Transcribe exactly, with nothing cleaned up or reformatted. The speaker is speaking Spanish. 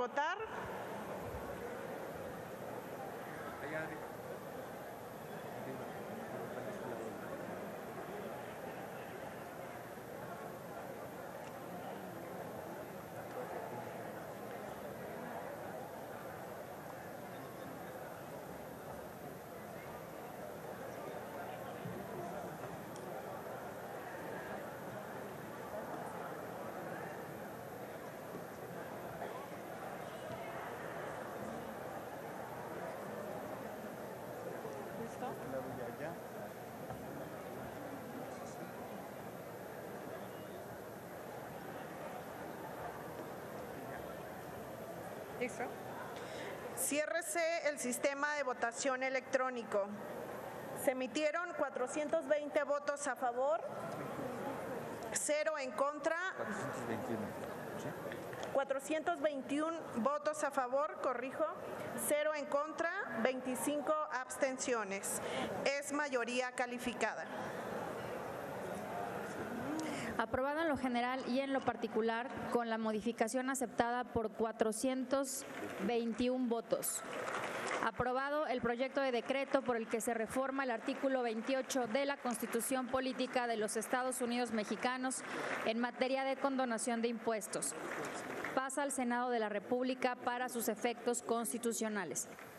votar. ¿Listo? Ciérrese el sistema de votación electrónico. Se emitieron cuatrocientos veinte votos a favor, cero en contra, cuatrocientos veintiuno votos a favor, corrijo, cero en contra, veinticinco abstenciones. Es mayoría calificada. Aprobado en lo general y en lo particular, con la modificación aceptada por cuatrocientos veintiuno votos. Aprobado el proyecto de decreto por el que se reforma el artículo veintiocho de la Constitución Política de los Estados Unidos Mexicanos en materia de condonación de impuestos. Pasa al Senado de la República para sus efectos constitucionales.